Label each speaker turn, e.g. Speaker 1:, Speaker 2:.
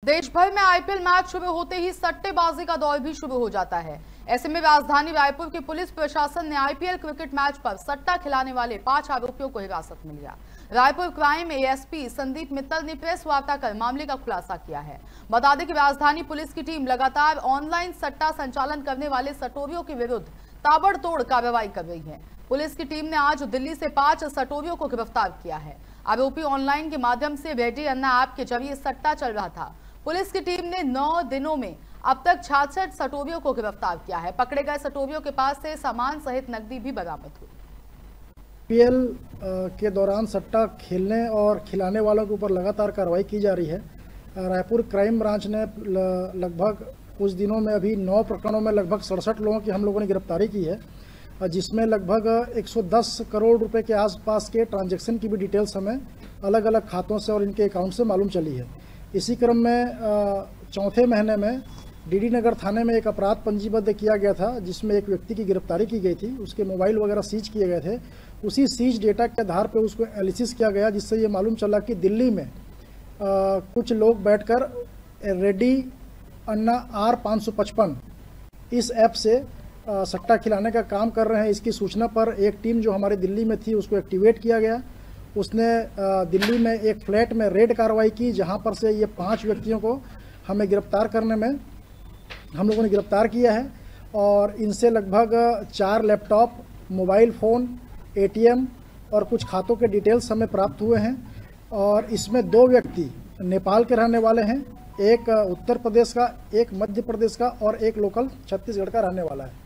Speaker 1: देश भर में आईपीएल मैच शुरू होते ही सट्टेबाजी का दौर भी शुरू हो जाता है। ऐसे में राजधानी रायपुर के पुलिस प्रशासन ने आईपीएल क्रिकेट मैच पर सट्टा खिलाने वाले 5 आरोपियों को हिरासत में लिया। रायपुर क्राइम एएसपी संदीप मित्तल ने प्रेस वार्ता कर मामले का खुलासा किया है। बता दें कि राजधानी पुलिस की टीम लगातार ऑनलाइन सट्टा संचालन करने वाले सटोरियों के विरुद्ध ताबड़तोड़ कार्रवाई कर रही है। पुलिस की टीम ने आज दिल्ली से 5 सटोरियों को गिरफ्तार किया है। आरोपी ऑनलाइन के माध्यम से रेडी अन्ना ऐप के जरिए सट्टा चल रहा था। पुलिस की टीम ने 9 दिनों में अब तक 66 सटोरियों को गिरफ्तार किया है। पकड़े गए सटोरियों के पास से सामान सहित नकदी भी बरामद हुई।
Speaker 2: आईपीएल के दौरान सट्टा खेलने और खिलाने वालों के ऊपर लगातार कार्रवाई की जा रही है। रायपुर क्राइम ब्रांच ने लगभग कुछ दिनों में अभी 9 प्रकरणों में लगभग 67 लोगों की हम लोगों ने गिरफ्तारी की है, जिसमें लगभग 110 करोड़ रुपए के आसपास के ट्रांजैक्शन की भी डिटेल्स हमें अलग अलग खातों से और इनके अकाउंट से मालूम चली है। इसी क्रम में चौथे महीने में डीडी नगर थाने में एक अपराध पंजीबद्ध किया गया था, जिसमें एक व्यक्ति की गिरफ्तारी की गई थी। उसके मोबाइल वगैरह सीज किए गए थे। उसी सीज डेटा के आधार पर उसको एनालिसिस किया गया, जिससे ये मालूम चला कि दिल्ली में कुछ लोग बैठकर रेडी अन्ना R555 इस ऐप से सट्टा खिलाने का काम कर रहे हैं। इसकी सूचना पर एक टीम जो हमारे दिल्ली में थी उसको एक्टिवेट किया गया। उसने दिल्ली में एक फ्लैट में रेड कार्रवाई की, जहां पर से ये 5 व्यक्तियों को हमें गिरफ्तार करने में हम लोगों ने गिरफ्तार किया है। और इनसे लगभग 4 लैपटॉप, मोबाइल फ़ोन, ATM और कुछ खातों के डिटेल्स हमें प्राप्त हुए हैं। और इसमें 2 व्यक्ति नेपाल के रहने वाले हैं, एक उत्तर प्रदेश का, एक मध्य प्रदेश का और एक लोकल छत्तीसगढ़ का रहने वाला है।